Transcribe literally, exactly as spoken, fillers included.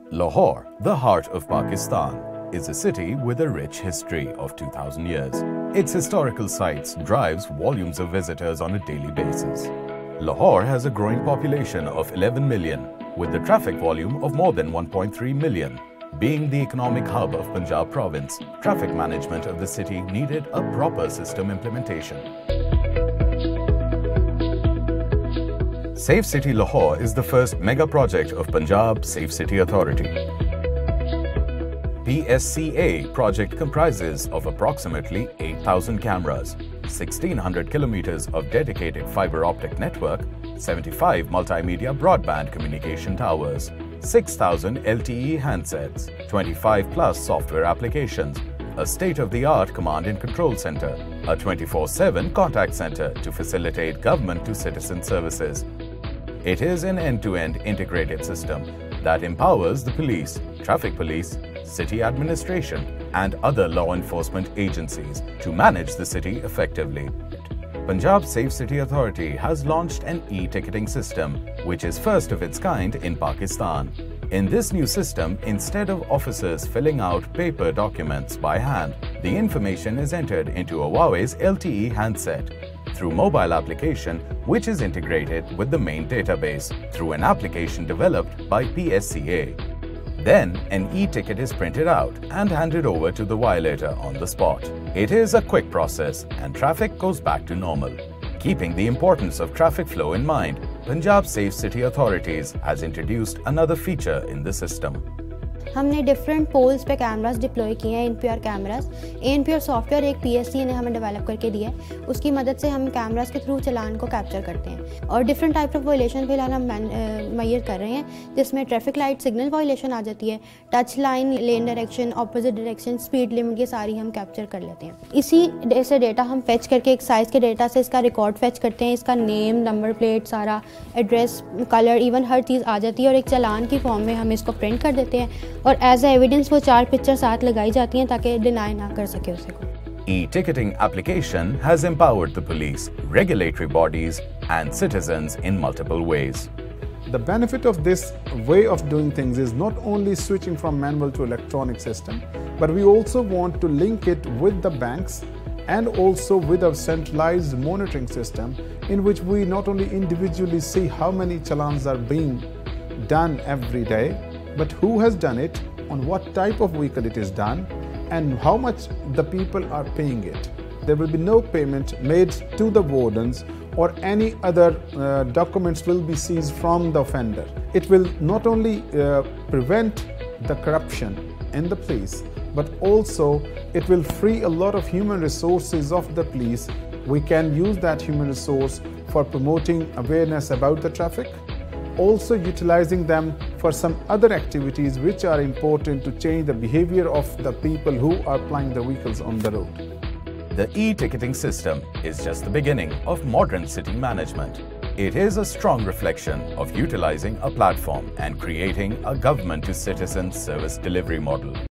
Lahore, the heart of Pakistan, is a city with a rich history of two thousand years. Its historical sites drives volumes of visitors on a daily basis. Lahore has a growing population of eleven million, with the traffic volume of more than one point three million. Being the economic hub of Punjab province, traffic management of the city needed a proper system implementation. Safe City Lahore is the first mega project of Punjab Safe City Authority. P S C A project comprises of approximately eight thousand cameras, sixteen hundred kilometers of dedicated fiber optic network, seventy-five multimedia broadband communication towers, six thousand L T E handsets, twenty-five plus software applications, a state-of-the-art command and control center, a twenty-four seven contact center to facilitate government-to-citizen services. It is an end-to-end integrated system that empowers the police, traffic police, city administration, and other law enforcement agencies to manage the city effectively. Punjab Safe City Authority has launched an e-ticketing system, which is first of its kind in Pakistan. In this new system, instead of officers filling out paper documents by hand, the information is entered into a Huawei's L T E handset through mobile application, which is integrated with the main database through an application developed by P S C A. Then, an e-ticket is printed out and handed over to the violator on the spot. It is a quick process and traffic goes back to normal. Keeping the importance of traffic flow in mind, Punjab Safe City Authorities has introduced another feature in the system. हमने different poles पे cameras deploy किए हैं, NPR cameras. NPR software एक PSC ने हमें develop करके दिया है, उसकी मदद से हम कैमरास के थ्रू चलान को कैप्चर करते हैं और डिफरेंट टाइप ऑफ वायलेशन फिलहाल हम मैयर कर रहे हैं, जिसमें ट्रैफिक लाइट सिग्नल वायलेशन आ जाती है, touch line, lane direction, opposite direction, speed limit, ये सारी हम कैप्चर कर लेते हैं। इसी से डेटा हम फेच करके एक साइज़ के डेटा से इसका रिकॉर्ड फेच करते हैं, इसका नेम, नंबर प्लेट, सारा एड्रेस, कलर, इवन हर चीज़ आ जाती है और एक चालान की फॉर्म में हम इसको प्रिंट कर देते हैं और एज ए एविडेंस वो चार पिक्चर साथ लगाई जाती हैं ताकि डिनाई ना कर सके उसे को। E-ticketing application has empowered the police, regulatory bodies and citizens in multiple ways. The benefit of this way of doing things is not only switching from manual to electronic system, but we also want to link it with the banks and also with a centralized monitoring system in which we not only individually see how many challans are being done every day, but who has done it, on what type of vehicle it is done, and how much the people are paying it. There will be no payment made to the wardens or any other uh, documents will be seized from the offender. It will not only uh, prevent the corruption in the police, but also it will free a lot of human resources of the police. We can use that human resource for promoting awareness about the traffic, also utilizing them for some other activities which are important to change the behavior of the people who are plying the vehicles on the road. The e-ticketing system is just the beginning of modern city management. It is a strong reflection of utilizing a platform and creating a government-to-citizen service delivery model.